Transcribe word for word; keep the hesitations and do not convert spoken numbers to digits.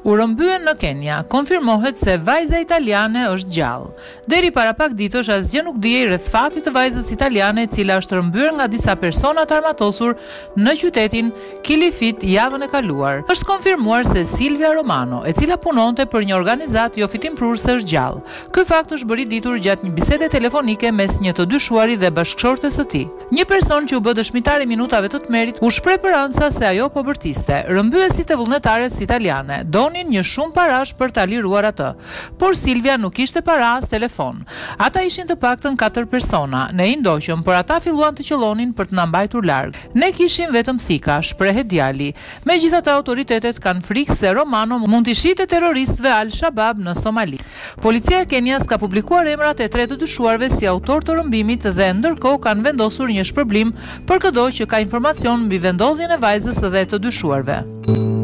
U rrëmbyen në Kenya, konfirmohet se vajza italiane është gjallë. Deri para pak ditësh asgjë nuk dihej rreth fatit të vajzës italiane e cila është rrëmbyer nga disa persona të armatosur në qytetin Kilifit javën e kaluar. Është konfirmuar se Silvia Romano, e cila punonte për një organizatë jo fitimprurse, është gjallë. Ky fakt është bërë i ditur gjatë një bisede telefonike mes një të dyshuari dhe bashkëshortes së tij. Një person që u bë dëshmitar i minutave të tmerit u shpreh për ansa se ajo po bërtiste. Rrëmbyesit e vullnetares italiane donin një shumë parash për ta liruar atë, por Silvia nuk kishte para as telefon. Ata ishin të paktën katër persona. Ne i ndoqëm, por ata filluan të qellonin për të na mbajtur larg. Ne kishim vetëm thika, shprehet djali. Megjithatë, autoritetet kanë frikë se Romano mund të shitet terroristëve Al-Shabaab në Somali. Policia e Kenias ka publikuar emrat e tre të dyshuarve si autor të rrëmbimit dhe ndërkohë kanë vendosur një shpërblim për çdo që ka informacion mbi vendodhjen e vajzës dhe të dyshuarve.